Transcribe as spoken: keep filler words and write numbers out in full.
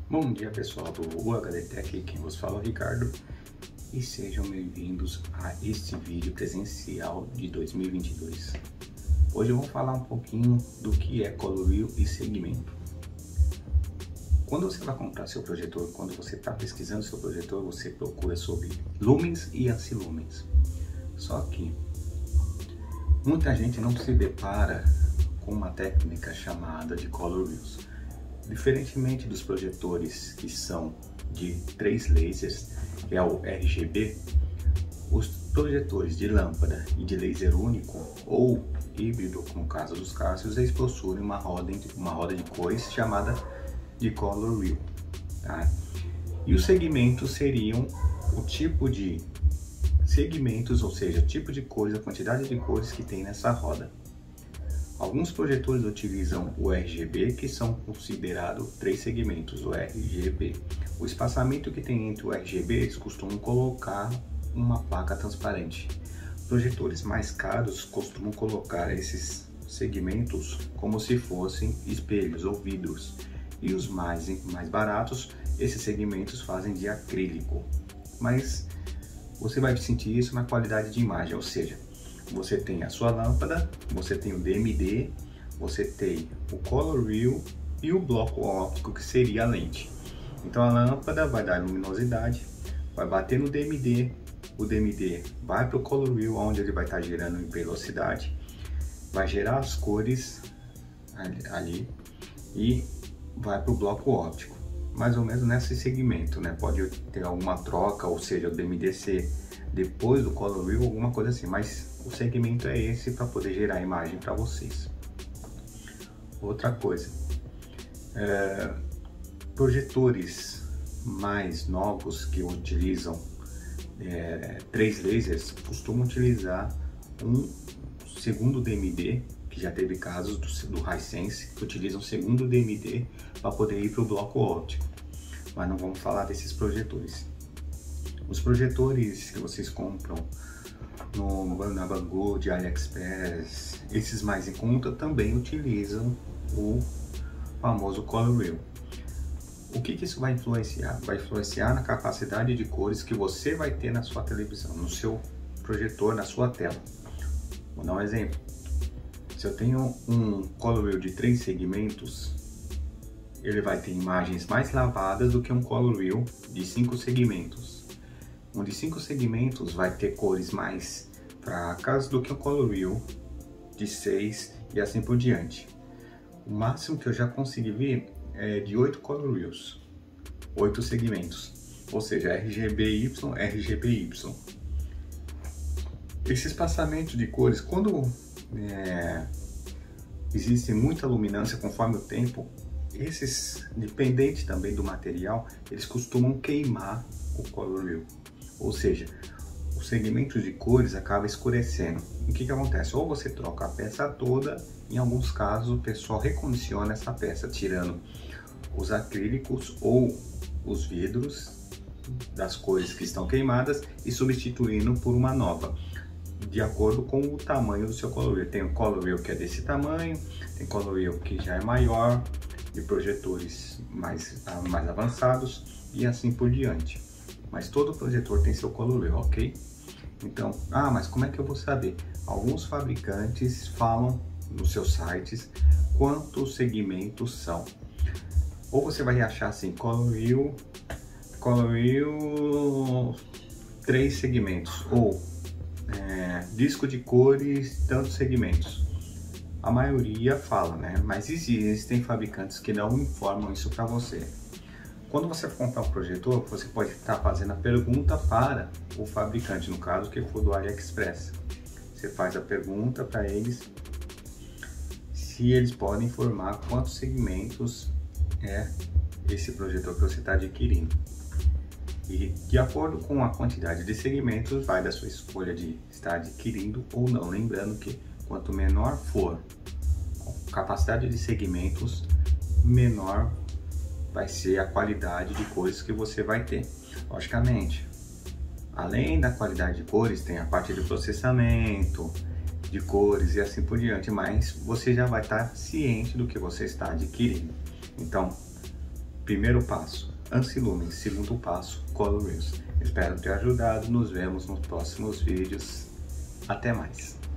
Bom dia pessoal do U H D Tech, quem vos fala é o Ricardo e sejam bem-vindos a este vídeo presencial de dois mil e vinte e dois. Hoje eu vou falar um pouquinho do que é color wheel e segmento. Quando você vai comprar seu projetor, quando você está pesquisando seu projetor, você procura sobre lumens e anti-lumens. Só que muita gente não se depara com uma técnica chamada de color wheels. Diferentemente dos projetores que são de três lasers, que é o R G B, os projetores de lâmpada e de laser único ou híbrido, como no caso dos Cássios, eles possuem uma roda, uma roda de cores chamada de color wheel. Tá? E os segmentos seriam o tipo de segmentos, ou seja, o tipo de cores, a quantidade de cores que tem nessa roda. Alguns projetores utilizam o R G B, que são considerados três segmentos, o R G B. O espaçamento que tem entre o R G B, eles costumam colocar uma placa transparente. Projetores mais caros costumam colocar esses segmentos como se fossem espelhos ou vidros. E os mais, mais baratos, esses segmentos fazem de acrílico. Mas você vai sentir isso na qualidade de imagem, ou seja, você tem a sua lâmpada, você tem o D M D, você tem o color wheel e o bloco óptico, que seria a lente. Então a lâmpada vai dar luminosidade, vai bater no D M D, o D M D vai para o color wheel, onde ele vai estar gerando em velocidade, vai gerar as cores ali, ali e vai para o bloco óptico. Mais ou menos nesse segmento, né? Pode ter alguma troca, ou seja, o D M D ser depois do color wheel, alguma coisa assim, mas o segmento é esse para poder gerar a imagem para vocês. Outra coisa, é, projetores mais novos que utilizam é, três lasers costumam utilizar um segundo D M D, que já teve casos do, do Hisense que utilizam o segundo D M D para poder ir para o bloco óptico, mas não vamos falar desses projetores. Os projetores que vocês compram no, na Banggood, AliExpress, esses mais em conta também utilizam o famoso color wheel. O que, que isso vai influenciar? Vai influenciar na capacidade de cores que você vai ter na sua televisão, no seu projetor, na sua tela. Vou dar um exemplo. Se eu tenho um color wheel de três segmentos, ele vai ter imagens mais lavadas do que um color wheel de cinco segmentos. Um de cinco segmentos vai ter cores mais fracas do que um color wheel de seis e assim por diante. O máximo que eu já consegui ver é de oito color wheels, oito segmentos, ou seja, R G B Y, R G B Y. Esse espaçamento de cores, quando é, existe muita luminância conforme o tempo, esses, dependente também do material, eles costumam queimar o color wheel. Ou seja, o segmento de cores acaba escurecendo. O que que acontece? Ou você troca a peça toda, em alguns casos o pessoal recondiciona essa peça, tirando os acrílicos ou os vidros das cores que estão queimadas e substituindo por uma nova, de acordo com o tamanho do seu color wheel. Tem o color wheel que é desse tamanho, tem color wheel que já é maior, de projetores mais, mais avançados e assim por diante. Mas todo projetor tem seu color wheel, ok? Então, ah, mas como é que eu vou saber? Alguns fabricantes falam nos seus sites quantos segmentos são. Ou você vai achar assim, color wheel, color wheel, três segmentos, ou é, disco de cores, tantos segmentos. A maioria fala, né? Mas existem fabricantes que não informam isso para você. Quando você for comprar um projetor, você pode estar fazendo a pergunta para o fabricante, no caso que for do AliExpress. Você faz a pergunta para eles se eles podem informar quantos segmentos é esse projetor que você está adquirindo. E de acordo com a quantidade de segmentos, vai da sua escolha de estar adquirindo ou não. Lembrando que quanto menor for a capacidade de segmentos, menor vai ser a qualidade de cores que você vai ter. Logicamente, além da qualidade de cores, tem a parte de processamento de cores e assim por diante, mas você já vai estar ciente do que você está adquirindo. Então, Primeiro passo, anti-lumen. Segundo passo, color reels. Espero ter ajudado. Nos vemos nos próximos vídeos. Até mais.